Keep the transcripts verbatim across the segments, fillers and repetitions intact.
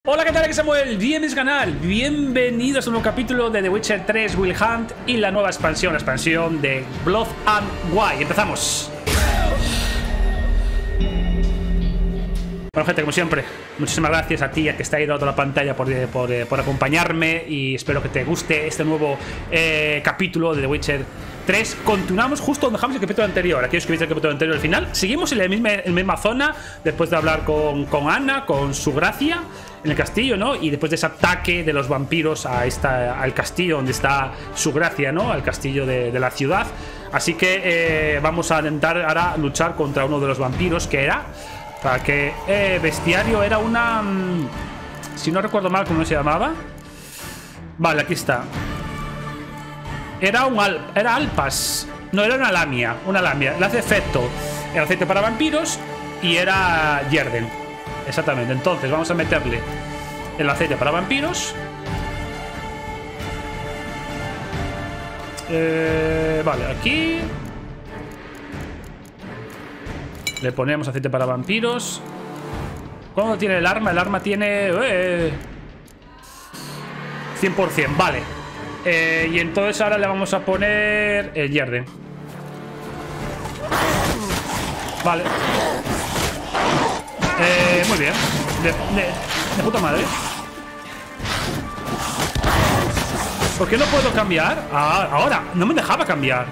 Hola, ¿qué tal? Aquí Samuel, bienvenidos al canal, bienvenidos a un nuevo capítulo de The Witcher tres Wild Hunt y la nueva expansión, la expansión de Blood and Wine. Empezamos. Bueno, gente, como siempre, muchísimas gracias a ti, a que está ahí de toda la pantalla por, por, por acompañarme, y espero que te guste este nuevo eh, capítulo de The Witcher tres. Continuamos justo donde dejamos el capítulo anterior. Aquellos que viste el capítulo anterior al final, seguimos en la misma, en la misma zona, después de hablar con, con Anna, con su gracia en el castillo, ¿no? Y después de ese ataque de los vampiros a esta, al castillo donde está su gracia, ¿no? Al castillo de, de la ciudad. Así que eh, vamos a intentar ahora luchar contra uno de los vampiros, que era... Para que eh, bestiario era una... Mmm, si no recuerdo mal, ¿cómo se llamaba? Vale, aquí está. Era un al, era alpas. No, era una lamia. Una lamia. Le hace efecto el aceite para vampiros y era Yerden. Exactamente. Entonces vamos a meterle el aceite para vampiros. Eh, vale, aquí... Le ponemos aceite para vampiros. ¿Cuándo tiene el arma? El arma tiene... Eh, cien por cien, vale. Eh, y entonces ahora le vamos a poner el Yerden. Vale. Eh, muy bien. De, de, de puta madre. ¿Por qué no puedo cambiar? Ah, ahora, no me dejaba cambiar.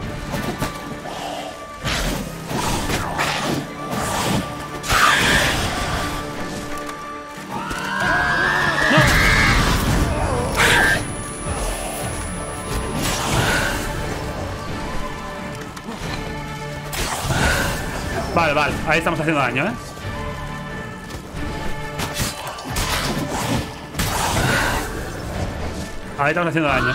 Vale, vale, ahí estamos haciendo daño, ¿eh? Ahí estamos haciendo daño.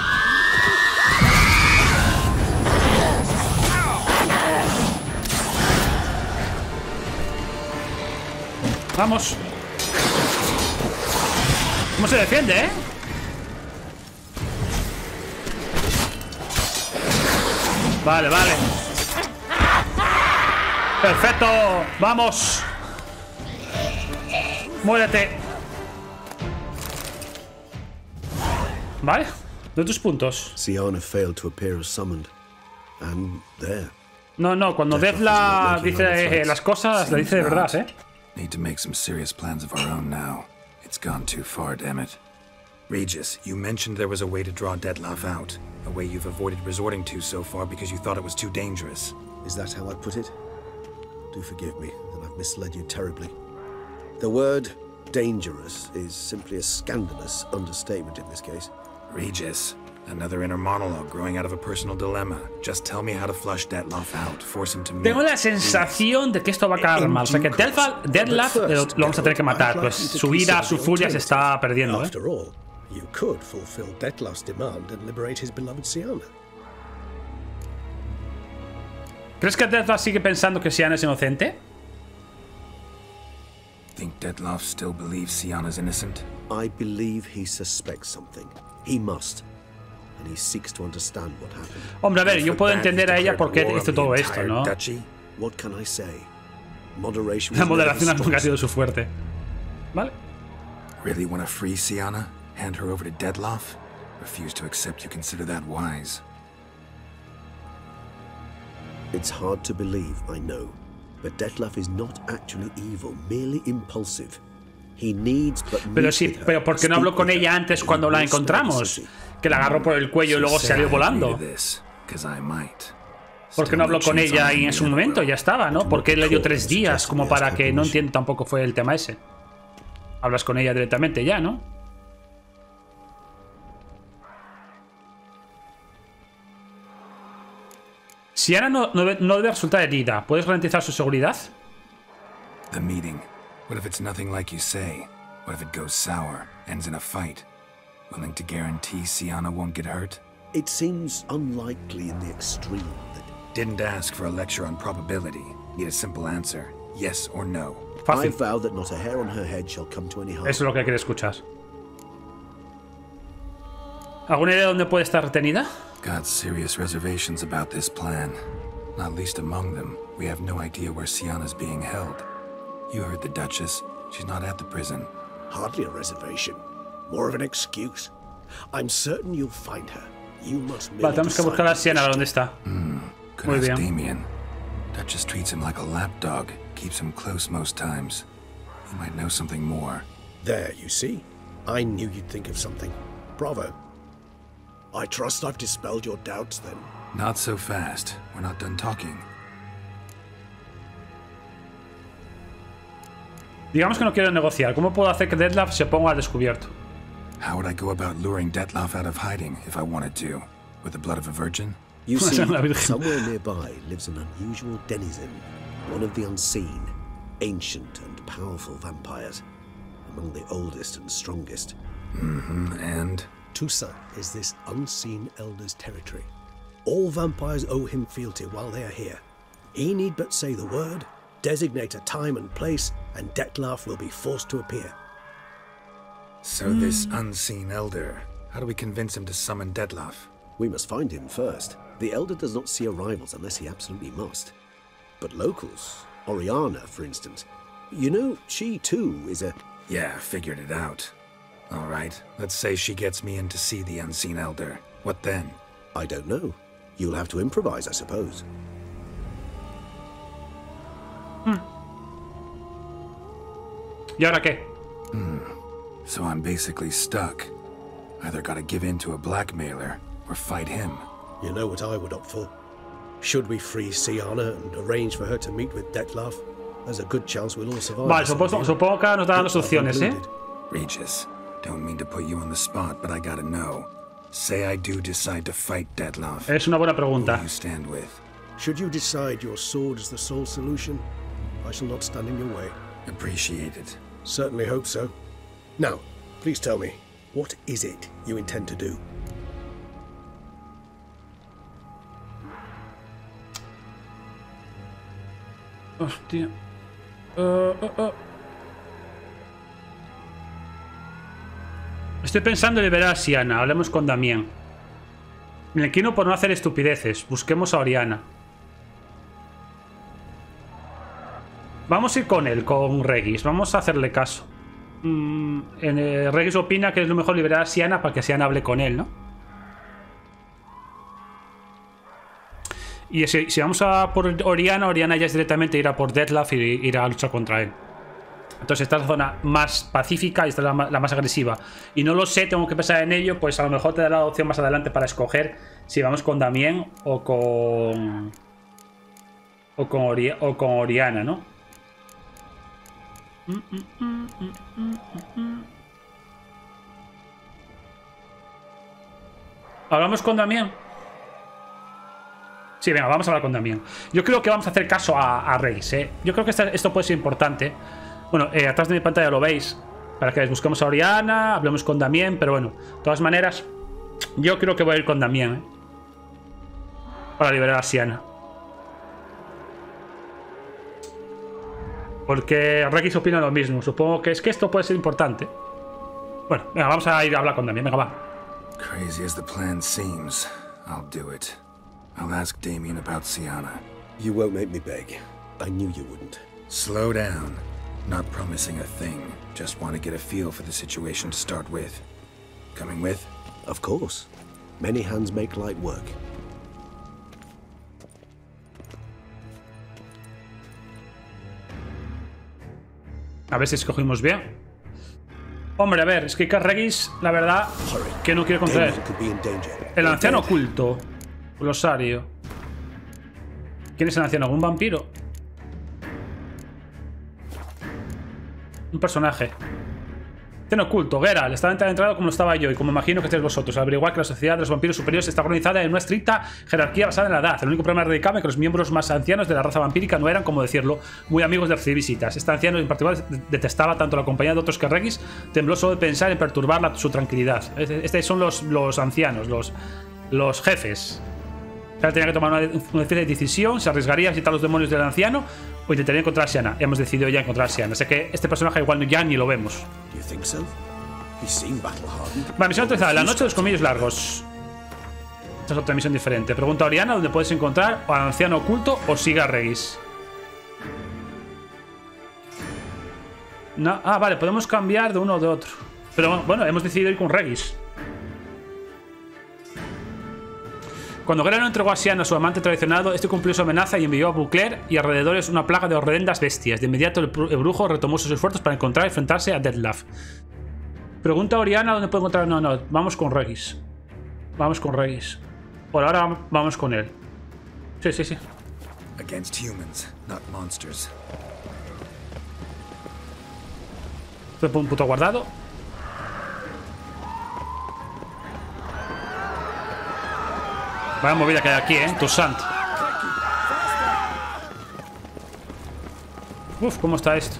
Vamos. ¿Cómo se defiende, eh? Vale, vale. Perfecto, vamos. Muérete. Vale, de tus puntos. Syanna failed to appear as summoned, and there. No, no, cuando Deathloff dice eh, las cosas, le dice de verdad, ¿eh? Need to make some serious plans of our own now. It's gone too far, damn it. Regis, you mentioned there was a way to draw Deathloff out, a way you've avoided resorting to so far because you thought it was too dangerous. Is that how I put it? Do forgive me that I've misled you terribly. The word dangerous is simply a scandalous understatement in this case. Regis, another inner monologue growing out of a personal dilemma. Just tell me how to flush Deathloff out, force him to meet. Tengo la sensación de que esto va a acabar mal. O sea, que Deathloff lo vamos a tener que matar. Pues su ira, su furia se está perdiendo, ¿eh? After all, you could fulfill Deathloff's demand and liberate his beloved Syanna. ¿Crees que Deathloff sigue pensando que Syanna es inocente? Think Deathloff still believes Syanna's innocent? I believe he suspects something. He must. And he seeks to understand what happened. Hombre, a ver, yo puedo entender a ella por qué hizo todo esto, ¿no? What can I say? Moderation. La moderación nunca ha sido su fuerte. ¿Vale? Really want to free Syanna? Hand her over to Deathloff? Refuse to accept you consider that wise. It's hard to believe, I know, but Deathloff is not actually evil, merely impulsive. He needs but Pero sí, pero ¿por qué no habló con ella antes cuando la encontramos? Que la agarró por el cuello y luego salió volando. ¿Por qué no habló con ella y en su momento ya estaba, ¿no? Porque él le dio tres días como para que no entienda tampoco fue el tema ese. Hablas con ella directamente ya, ¿no? Syanna no, no, no debe resultar herida. ¿Puedes garantizar su seguridad? The meeting. What if it's nothing like you say? What if it goes sour, ends in a fight? Willing to guarantee Syanna won't get hurt? It seems unlikely in the extreme that... Didn't ask for a lecture on probability. Need a simple answer. Yes or no. Fácil. I vow that not a hair on her head shall come to any harm. Eso es lo que quiere escuchar. ¿Alguna idea de dónde puede estar retenida? Got serious reservations about this plan. Not least among them, we have no idea where Syanna's being held. You heard the Duchess. She's not at the prison. Hardly a reservation. More of an excuse. I'm certain you'll find her. You must Vale, tenemos que buscar a Sienna, ¿dónde está? Mm, Muy bien. Damien. Duchess treats him like a lapdog. Keeps him close most times. He might know something more. There, you see? I knew you'd think of something. Bravo. I trust I've dispelled your doubts, then. Not so fast. We're not done talking. Digamos que no quiero negociar. ¿Cómo puedo hacer que Dettlaff se ponga al descubierto? How would I go about luring Dettlaff out of hiding if I wanted to? With the blood of a virgin? You see, somewhere nearby lives an unusual denizen, one of the unseen, ancient and powerful vampires, among the oldest and strongest. Mm-hmm, and? Tusa is this unseen elder's territory. All vampires owe him fealty while they are here. He need but say the word, designate a time and place, and Dettlaff will be forced to appear. So this unseen elder, how do we convince him to summon Dettlaff? We must find him first. The elder does not see arrivals unless he absolutely must. But locals, Oriana, for instance, you know, she too is a... Yeah, figured it out. All right, let's say she gets me in to see the unseen elder. What then? I don't know. You'll have to improvise, I suppose. Hmm. ¿Y ahora qué? Hmm. So I'm basically stuck. Either gotta give in to a blackmailer or fight him. You know what I would opt for? Should we free Sienna and arrange for her to meet with Dettlaff? There's a good chance we'll all survive. Vale, supongo, supongo que nos dan dos opciones, ¿eh? Regis, don't mean to put you on the spot, but I gotta know. Say I do decide to fight Dettlaff. Es una buena pregunta. Who do you stand with? Should you decide your sword is the sole solution, I shall not stand in your way. Appreciate it. Certainly hope so. Now, please tell me, what is it you intend to do? Hostia. Uh, uh, uh. Estoy pensando en liberar a Sienna. Hablemos con Damien. Me inclino por no hacer estupideces. Busquemos a Oriana. Vamos a ir con él, con Regis. Vamos a hacerle caso. Mm, en, eh, Regis opina que es lo mejor liberar a Sienna para que Sienna hable con él, ¿no? Y si, si vamos a por Oriana, Oriana ya es directamente ir a por Dettlaff y ir a luchar contra él. Entonces esta es la zona más pacífica y esta es la, la más agresiva. Y no lo sé, tengo que pensar en ello, pues a lo mejor te da la opción más adelante para escoger si vamos con Damien o con... O con, Ori o con Oriana, ¿no? Mm, mm, mm, mm, mm, mm. ¿Hablamos con Damien? Sí, venga, vamos a hablar con Damien. Yo creo que vamos a hacer caso a, a Reis, ¿eh? Yo creo que esta, esto puede ser importante. Bueno, eh, atrás de mi pantalla lo veis. Para que busquemos a Oriana, hablemos con Damien. Pero bueno, de todas maneras, yo creo que voy a ir con Damien, ¿eh? Para liberar a Sienna. Porque Regis opina lo mismo. Supongo que es que esto puede ser importante. Bueno, venga, vamos a ir a hablar con Damien. Venga, va. Crazy as the plan seems, I'll do it. I'll ask Damien about Sienna. You won't make me beg. I knew you wouldn't. Slow down. Not promising a thing. Just want to get a feel for the situation to start with. Coming with? Of course. Many hands make light work. A ver si escogimos bien. Hombre, a ver, es que Regis, la verdad, que no quiere contraer. El anciano oculto. Glosario. ¿Quién es el anciano? ¿Algún vampiro? Un personaje. Anciano oculto, Geralt. Estaba entrado como lo estaba yo y como imagino que estáis vosotros. Al averiguar que la sociedad de los vampiros superiores está organizada en una estricta jerarquía basada en la edad. El único problema radicaba en que los miembros más ancianos de la raza vampírica no eran, como decirlo, muy amigos de recibir visitas. Este anciano en particular detestaba tanto la compañía de otros que Regis tembló solo de pensar en perturbar la, su tranquilidad. Estos son los, los ancianos, los, los jefes. Él tenía que tomar una, una especie de decisión. Se arriesgaría a visitar los demonios del anciano o intentaría encontrar a Sienna. Hemos decidido ya encontrar a Sienna. Así que este personaje igual ya ni lo vemos. Vale, misión actualizada. La noche de los colmillos largos. Esta es otra misión diferente. Pregunta a Oriana dónde puedes encontrar al anciano oculto o siga a Regis. No, ah, vale, podemos cambiar de uno o de otro. Pero bueno, hemos decidido ir con Regis. Cuando Grano entregó a Sian a su amante traicionado, este cumplió su amenaza y envió a Beauclair y alrededores una plaga de horrendas bestias. De inmediato el, el brujo retomó sus esfuerzos para encontrar y enfrentarse a Dettlaff. Pregunta a Oriana dónde puede encontrar... No, no, vamos con Regis. Vamos con Regis. Por ahora vamos con él. Sí, sí, sí. Against humans, not monsters. Estoy un puto guardado. Vaya movida que hay aquí, eh. Toussaint. Uf, ¿cómo está esto?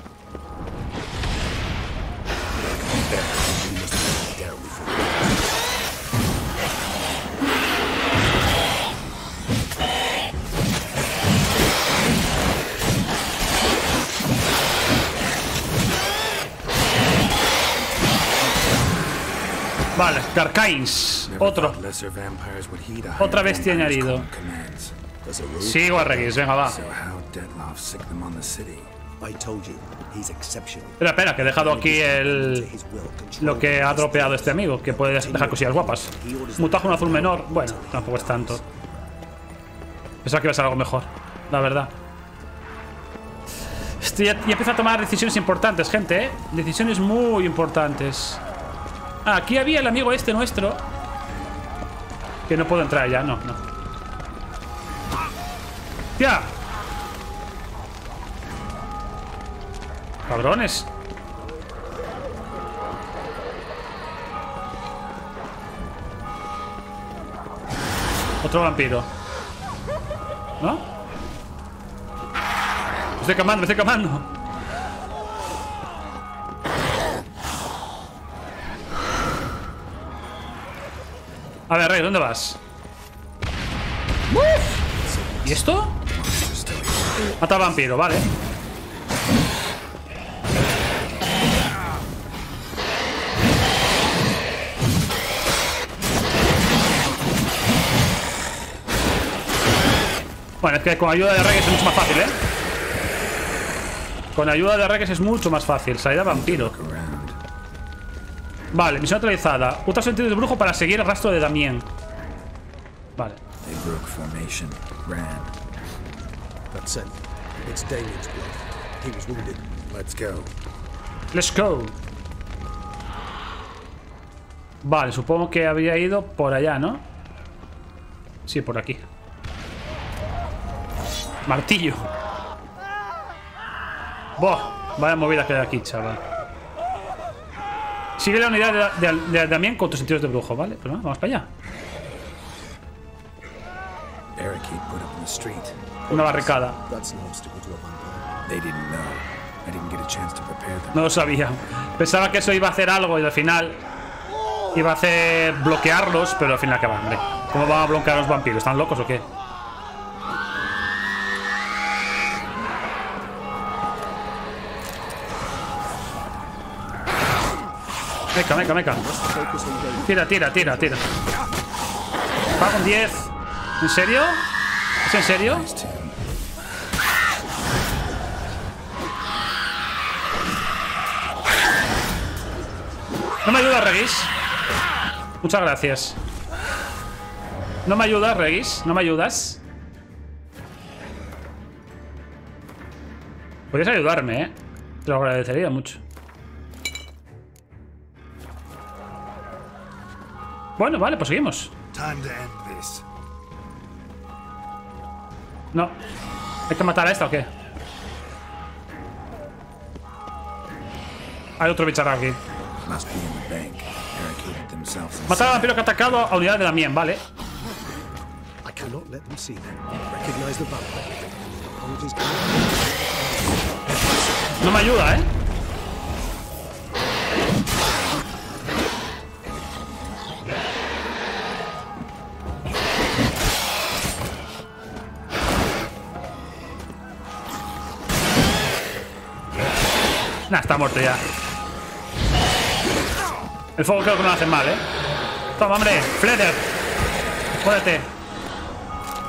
Vale, Garcains. Otro. Otra bestia añadido. Sigo a Regis, venga, va. Espera, espera, que he dejado aquí el... lo que ha dropeado este amigo, que puede dejar cosillas guapas. Mutajo un azul menor. Bueno, tampoco es tanto. Pensaba que iba a ser algo mejor, la verdad. Estoy ya, ya empiezo a tomar decisiones importantes, gente, ¿eh? Decisiones muy importantes. Ah, aquí había el amigo este nuestro. Que no puedo entrar ya, no, no. ¡Tía! Cabrones. Otro vampiro. ¿No? Me estoy quemando, me estoy quemando. A ver, Rey, ¿dónde vas? ¡Uf! ¿Y esto? Mata al vampiro, vale. Bueno, es que con ayuda de Regis es mucho más fácil, ¿eh? Con ayuda de Regis es mucho más fácil. Salida vampiro. Vale, misión actualizada. Usa sentido de brujo para seguir el rastro de Damien. Vale. Let's go. Vale, supongo que había ido por allá, ¿no? Sí, por aquí. Martillo. Buah, vaya movida que hay aquí, chaval. Sigue la unidad de, de, de, de Damien con tus sentidos de brujo, ¿vale? Pero no, vamos para allá. Una barricada. No lo sabía. Pensaba que eso iba a hacer algo y al final iba a hacer bloquearlos, pero al final que va, hombre. ¿Cómo van a bloquear a los vampiros? ¿Están locos o qué? Meca, meca, meca. Tira, tira, tira, tira. Pago un diez. ¿En serio? ¿Es en serio? No me ayuda, Regis. Muchas gracias. No me ayudas, Regis. No me ayudas. Podrías ayudarme, ¿eh? Te lo agradecería mucho. Bueno, vale, pues seguimos. No. ¿Hay que matar a esta o qué? Hay otro bicharra aquí. Matar al vampiro que ha atacado a unidad de Damien, vale. No me ayuda, ¿eh? Nah, está muerto ya. El fuego creo que no lo hace mal, ¿eh? Toma, hombre. Fleder. Jódete.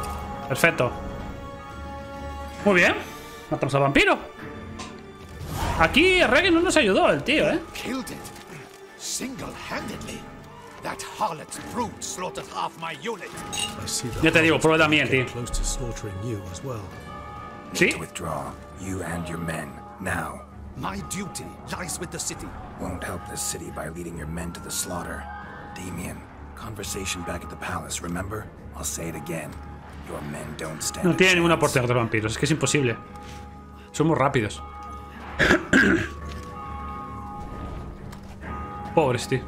Perfecto. Muy bien. Matamos al vampiro. Aquí Reggie no nos ayudó el tío, ¿eh? Killed it single-handedly. That harlot's brood slaughtered half my unit. I see the Ya te digo, prueba también, getting tío. close to slaughtering you as well. ¿Sí? To withdraw, you and your men, now. My duty lies with the city. Won't help this city by leading your men to the slaughter. Damien, conversation back at the palace, remember? I'll say it again. Your men don't stand No a tiene ninguna chance. oportunidad contra vampiros, es que es imposible. Son muy rápidos. Pobres, tío.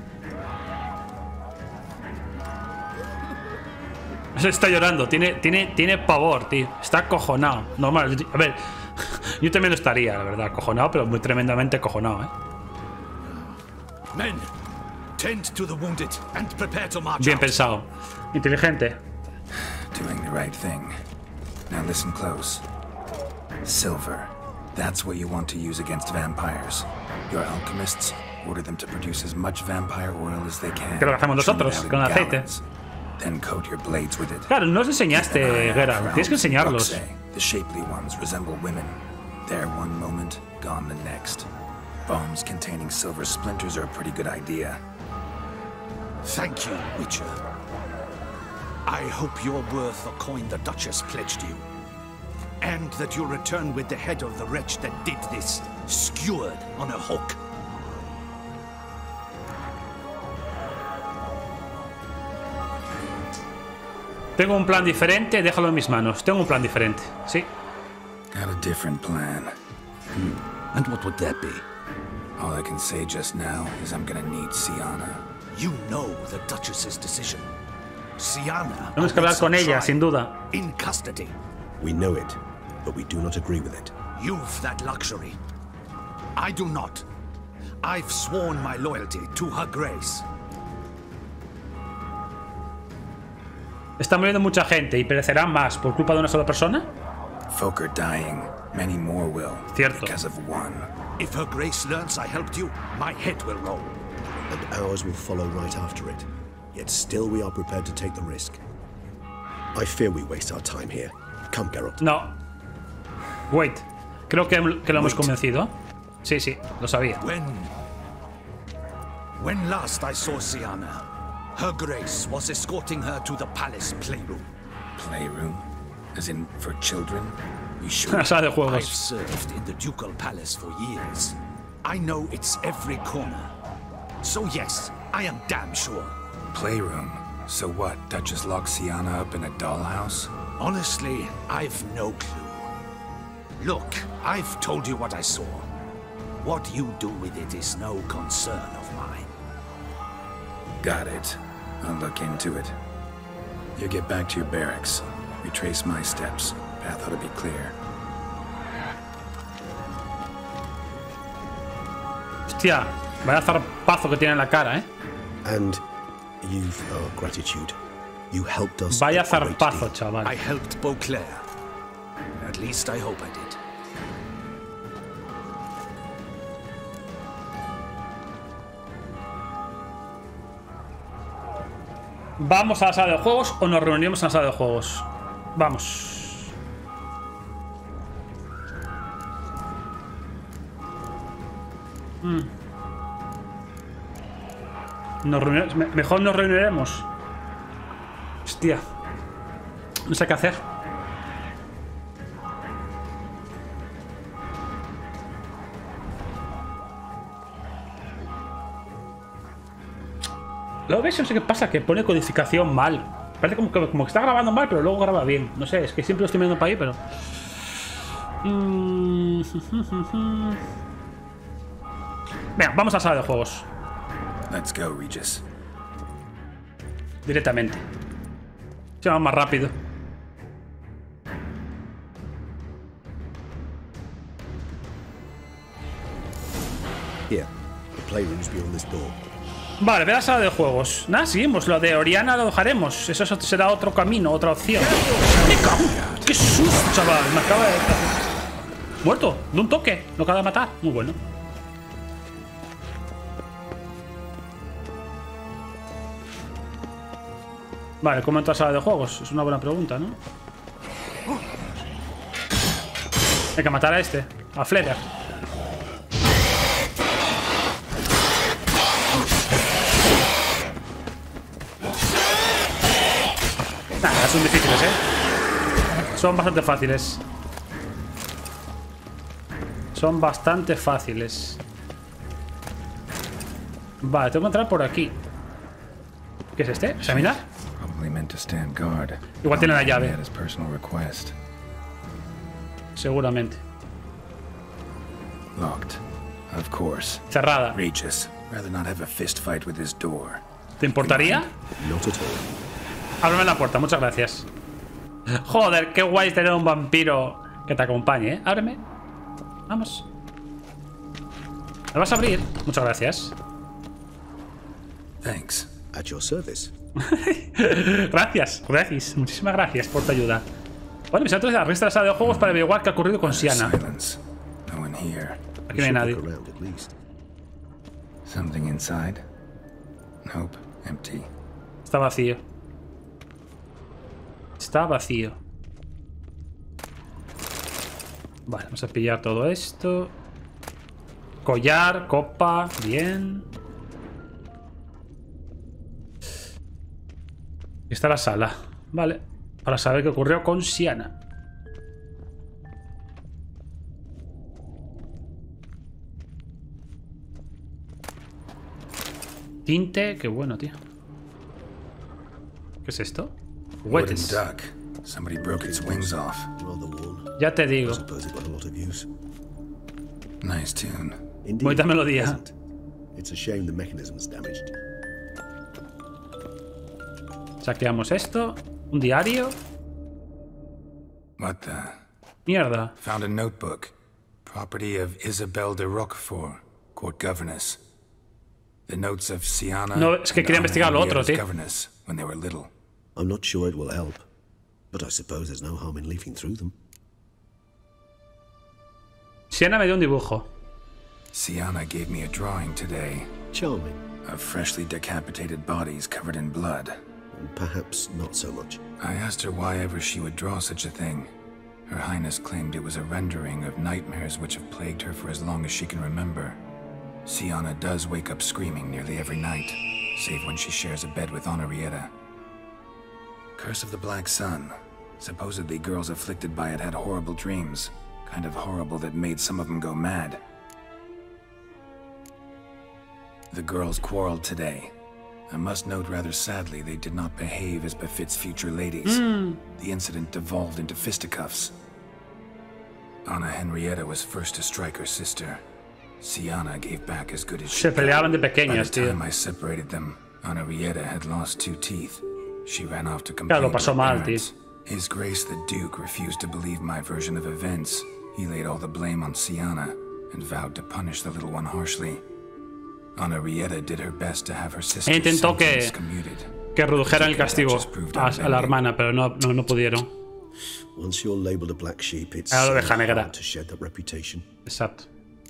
Se está llorando, tiene, tiene, tiene pavor, tío. Está acojonado. Normal. A ver, yo también lo estaría, la verdad, acojonado, pero muy tremendamente acojonado, ¿eh? Men, tend to the wounded and prepare to march Bien out. pensado. Inteligente. Doing the right thing. Now listen close. Silver. That's what you want to use against vampires. Your alchemists order them to produce as much vampire oil as they can. Que lo hacemos Trim it nosotros, out in con aceite. gallons. Then coat your blades with it. Claro, no os Keep an enseñaste, eye out Geralt. for Tienes que elves and enseñarlos. Bruxae. The shapely ones resemble women. There one moment, gone the next. Bombs containing silver splinters are a pretty good idea. Thank you, Witcher. I hope you're worth the coin the Duchess pledged you. And that you'll return with the head of the wretch that did this, skewered on a hook. Tengo un plan diferente, déjalo en mis manos. Tengo un plan diferente, sí. Got a different plan. And what would that be? All I can say just now is I'm gonna need Siana. You know the Duchess's decision. Siana Tenemos que hablar awaits con her ella, trial, sin duda. in custody. We know it, but we do not agree with it. You've that luxury. I do not. I've sworn my loyalty to Her Grace. Está muriendo mucha gente y perecerán más por culpa de una sola persona. Folk are dying. Many more will. Cierto. Because of one. If Her Grace learns I helped you, my head will roll. And ours will follow right after it. Yet still we are prepared to take the risk. I fear we waste our time here. Come, Geralt. No. Wait. Creo que, que lo hemos Wait. convencido. Sí, sí, lo sabía. When... When last I saw Siana, Her Grace was escorting her to the palace playroom. Playroom? As in, for children? You sure? La sala de I've juegos. served in the ducal palace for years. I know it's every corner. So yes, I am damn sure. Playroom? So what, Duchess locked Siana up in a dollhouse? Honestly, I've no clue. Look, I've told you what I saw. What you do with it is no concern of mine. Got it. I'll look into it. You get back to your barracks. Retrace my steps. Path ought to be clear. Hostia, vaya zarpazo que tiene en la cara, ¿eh? And you've our gratitude. You helped us. Vaya a great zarpazo, deal. chaval. I helped Beauclair. At least I hope I did. ¿Vamos a la sala de juegos o nos reunimos en la sala de juegos? Vamos. Mm. Nos reuniremos- me- mejor nos reuniremos. Hostia. No sé qué hacer. Luego ves, no sé qué pasa, que pone codificación mal. Parece como que, como que está grabando mal, pero luego graba bien. No sé, es que siempre lo estoy mirando para ahí, pero... Mm. Venga, vamos a la sala de juegos. Let's go, Regis. Directamente. Se va más rápido. Here, the playroom's beyond this door. Vale, ve a la sala de juegos. Nada, seguimos. Lo de Oriana lo dejaremos. Eso será otro camino, otra opción. ¡Me cago! ¡Qué susto, chaval! Me acaba de... Muerto, de un toque. Lo acaba de matar. Muy bueno. Vale, ¿cómo entro a la sala de juegos? Es una buena pregunta, ¿no? Hay que matar a este. A Fleder. son difíciles, ¿eh? Son bastante fáciles. Son bastante fáciles. Vale, tengo que entrar por aquí. ¿Qué es este? ¿Examinar? Igual tiene la llave. Seguramente. Cerrada. ¿Te importaría? Ábreme la puerta, muchas gracias. Joder, qué guay tener un vampiro que te acompañe, ¿eh? Ábreme. Vamos. ¿Me vas a abrir? Muchas gracias. Thanks. At your service. Gracias, gracias. Muchísimas gracias por tu ayuda. Bueno, mis otros arrestan la sala de juegos para averiguar qué ha ocurrido con Siana. Aquí no hay nadie. Something inside? Nope, empty. Está vacío. Está vacío. Vale, vamos a pillar todo esto. Collar, copa, bien. Aquí está la sala. Vale, para saber qué ocurrió con Siana. Tinte, qué bueno, tío. ¿Qué es esto? Juguetes. Ya te digo. Nice tune. Bonita melodía. It's a shame the mechanism's damaged. Saqueamos esto. Un diario. What the? Mierda. Found a notebook. Property of Isabel de Roquefort, court governess. The notes of Siana. No, es que quería investigar lo otro, tío. Governess when they were little. I'm not sure it will help, but I suppose there's no harm in leafing through them. Siana me dio un dibujo. Siana gave me a drawing today. Charming. Of freshly decapitated bodies covered in blood. And perhaps not so much. I asked her why ever she would draw such a thing. Her Highness claimed it was a rendering of nightmares which have plagued her for as long as she can remember. Siana does wake up screaming nearly every night, save when she shares a bed with Henrietta. Curse of the Black Sun. Supposedly girls afflicted by it had horrible dreams. Kind of horrible that made some of them go mad. The girls quarreled today. I must note rather sadly they did not behave as befits future ladies. Mm. The incident devolved into fisticuffs. Anna Henrietta was first to strike her sister. Siana gave back as good as she Se peleaban de pequeñas, By the tío. time I separated them, Henrietta had lost two teeth. She ran off to Claro, complain lo to pasó her mal, parents. His Grace the Duke refused to believe my version of events. He laid all the blame on Siana and vowed to punish the little one harshly. Henrietta did her best to have her sister's Intentó que, sentence commuted. que redujeran el castigo a, a la hermana, pero no, no, no pudieron. Once you're labeled a black sheep, it's Ahora lo so deja negra. hard to shed that reputation. Exacto.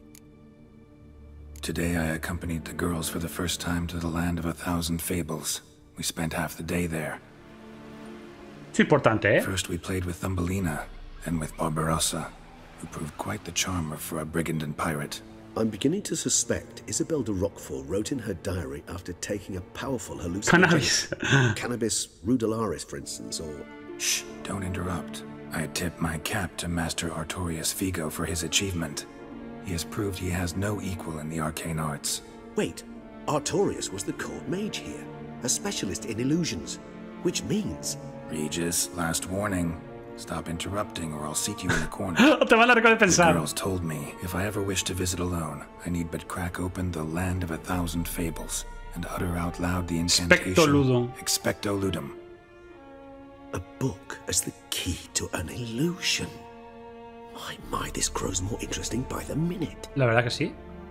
Today I accompanied the girls for the first time to the land of a thousand fables. We spent half the day there. Es importante, ¿eh? First we played with Thumbelina, then with Barbarossa, who proved quite the charmer for a brigand and pirate. I'm beginning to suspect Isabel de Roquefort wrote in her diary after taking a powerful hallucinogen. Cannabis. Cannabis rudularis, for instance, or... Shh, don't interrupt. I tip my cap to Master Artorius Figo for his achievement. He has proved he has no equal in the arcane arts. Wait, Artorius was the court mage here, a specialist in illusions, which means... Regis, last warning. Stop interrupting or I'll seat you in the corner. Te van a The recompensar. girls told me if I ever wish to visit alone, I need but crack open the Land of a Thousand Fables and utter out loud the incantation Expecto ludum. Expecto Ludum. A book as the key to an illusion. My, my, this grows more interesting by the minute. La verdad que sí.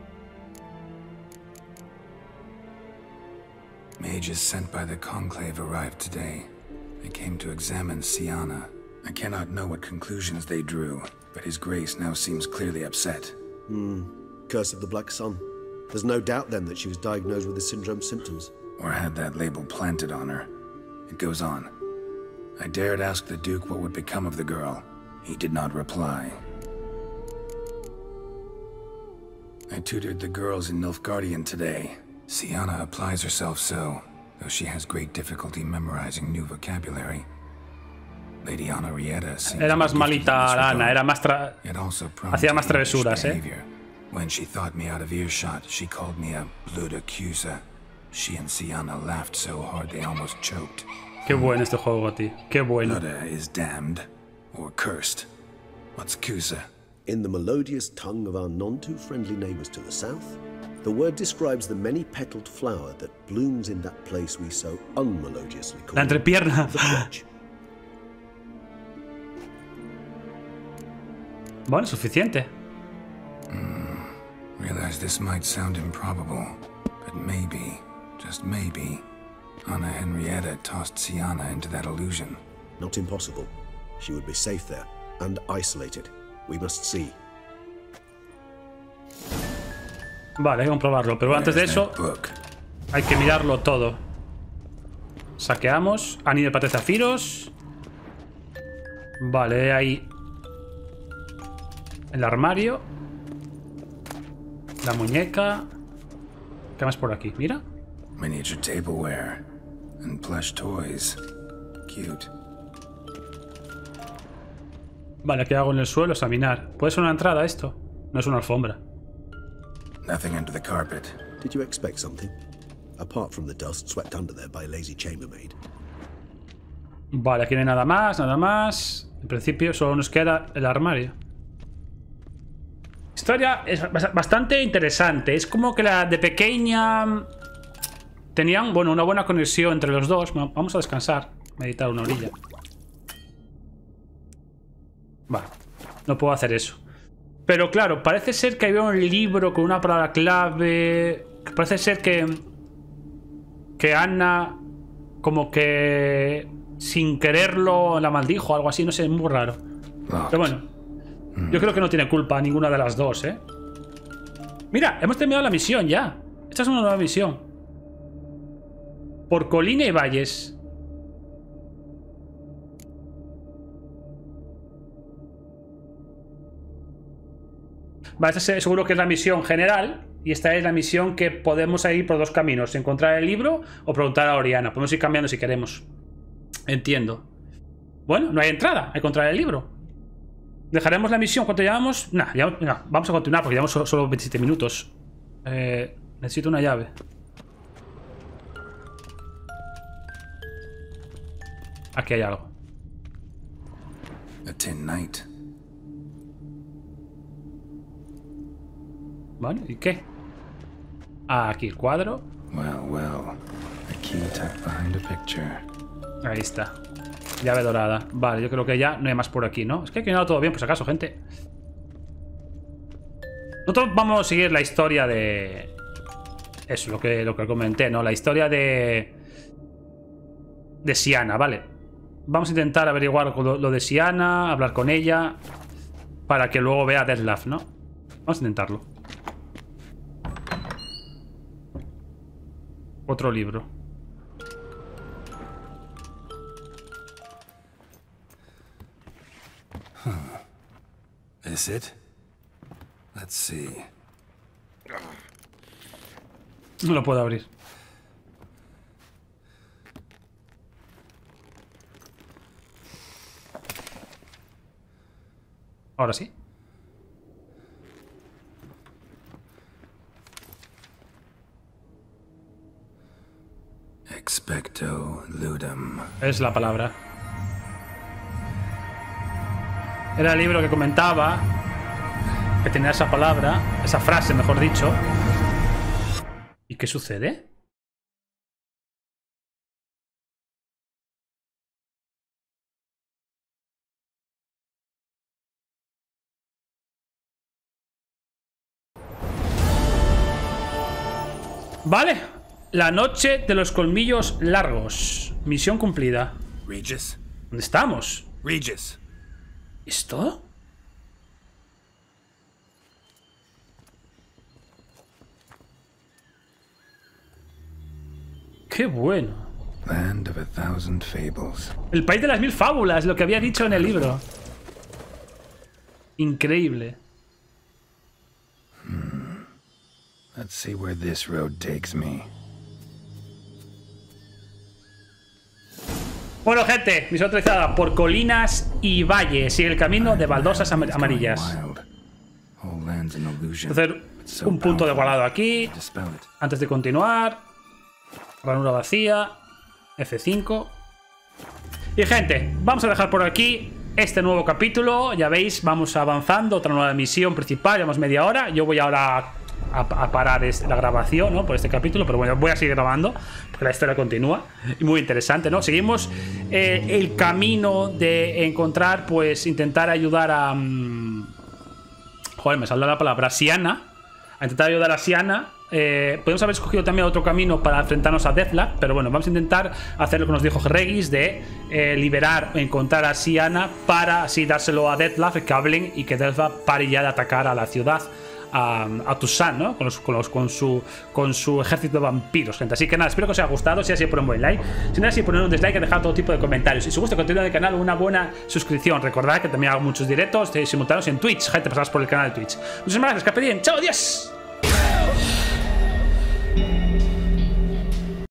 Mages sent by the Conclave arrived today. They came to examine Siana. I cannot know what conclusions they drew, but His Grace now seems clearly upset. Hmm. Curse of the Black Sun. There's no doubt then that she was diagnosed with the syndrome symptoms. Or had that label planted on her. It goes on. I dared ask the Duke what would become of the girl. He did not reply. I tutored the girls in Nilfgaardian today. Siana applies herself so, though she has great difficulty memorizing new vocabulary. Lady Honorrietta seemed Era to más be gifted in malita this la Ana, regard. era más tra... It also prone hacía to más impish travesuras, eh. behavior. When she thought me out of earshot, she called me a blood accuser. She and Sienna laughed so hard they almost choked. Qué bueno este juego, tío. Qué bueno. Luda is damned or cursed. What's Cusa? In the melodious tongue of our none too friendly neighbors to the south, the word describes the many-petaled flower that blooms in that place we so unmelodiously call La entrepierna. the fletch. Bueno, suficiente. Realize this might sound improbable, but maybe, just maybe, Anna Henrietta tossed Sienna into that illusion. Not impossible. She would be safe there, and isolated. We must see. Vale, hay que comprobarlo. Pero antes de Where's eso, that book? hay que mirarlo todo. Saqueamos. Anillo de plata de zafiros. Vale, ahí. El armario. La muñeca. ¿Qué más por aquí? Mira. Miniature tableware and plush toys. Cute. Vale, ¿qué hago en el suelo? Examinar. ¿Puede ser una entrada esto? No es una alfombra. Nothing under the carpet. Did you expect something? Apart from the dust swept under there by a lazy chambermaid. Vale, aquí no hay nada más, nada más. En principio solo nos queda el armario. Historia es bastante interesante. Es como que la de pequeña tenían, bueno, una buena conexión entre los dos. Vamos a descansar, meditar una orilla. Vale, no puedo hacer eso. Pero claro, parece ser que había un libro con una palabra clave. Parece ser que que Anna como que sin quererlo la maldijo o algo así, no sé, es muy raro. Pero bueno, yo creo que no tiene culpa ninguna de las dos, ¿eh? Mira, hemos terminado la misión ya. Esta es una nueva misión. Por colina y valles. Vale, esta seguro que es la misión general. Y esta es la misión que podemos ir por dos caminos. Encontrar el libro o preguntar a Oriana. Podemos ir cambiando si queremos. Entiendo. Bueno, no hay entrada a encontrar el libro. ¿Dejaremos la misión? ¿Cuánto llevamos? Nah, ya, nah, vamos a continuar porque llevamos solo, solo veintisiete minutos. Eh, necesito una llave. Aquí hay algo. A tin knight. Vale, ¿y qué? Ah, aquí el cuadro. Well, well. A key tucked behind a picture. Ahí está. Llave dorada. Vale, yo creo que ya no hay más por aquí, ¿no? Es que hay que mirar todo bien, por si acaso, gente. Nosotros vamos a seguir la historia de... Eso, lo que, lo que comenté, ¿no? La historia de... De Sienna, ¿vale? Vamos a intentar averiguar lo, lo de Sienna, hablar con ella, para que luego vea a Detlef, ¿no? Vamos a intentarlo. Otro libro. Is it? Let's see. No lo puedo abrir. Ahora sí. Expecto ludum. Es la palabra. Era el libro que comentaba que tenía esa palabra, esa frase, mejor dicho. ¿Y qué sucede? Vale. La noche de los colmillos largos. Misión cumplida. Regis? ¿Dónde estamos? Regis! ¿Esto? ¡Qué bueno! Land of a thousand fables. El país de las mil fábulas, lo que había dicho en el libro. Increíble. Hmm. Let's see where this road takes me. Bueno, gente, misión autorizada por colinas y valles. Sigue el camino de baldosas am amarillas. Hacer un punto de guardado aquí. Antes de continuar. Ranura vacía. F cinco. Y gente, vamos a dejar por aquí este nuevo capítulo. Ya veis, vamos avanzando. Otra nueva misión principal. Llevamos media hora. Yo voy ahora a, a parar este, la grabación, ¿no? Por este capítulo. Pero bueno, voy a seguir grabando porque la historia continúa. Y muy interesante, ¿no? Seguimos eh, el camino de encontrar, pues, intentar ayudar a... Um, joder, me saldrá la palabra. Siana. A intentar ayudar a Siana. Eh, podemos haber escogido también otro camino para enfrentarnos a Deathlock, pero bueno, vamos a intentar hacer lo que nos dijo Regis de eh, liberar, encontrar a Siana para así dárselo a Deathlock, que hablen y que Deathlock pare ya de atacar a la ciudad, a, a Toussaint, ¿no? Con, los, con, los, con, su, con su ejército de vampiros, gente. Así que nada, espero que os haya gustado. Si así, ponen un buen like. Si no, así, poner un dislike y dejar todo tipo de comentarios. Y si os gusta el contenido del canal, una buena suscripción. Recordad que también hago muchos directos de simultáneos en Twitch. Gente, pasadas por el canal de Twitch. Muchísimas gracias, que bien. Chao, adiós.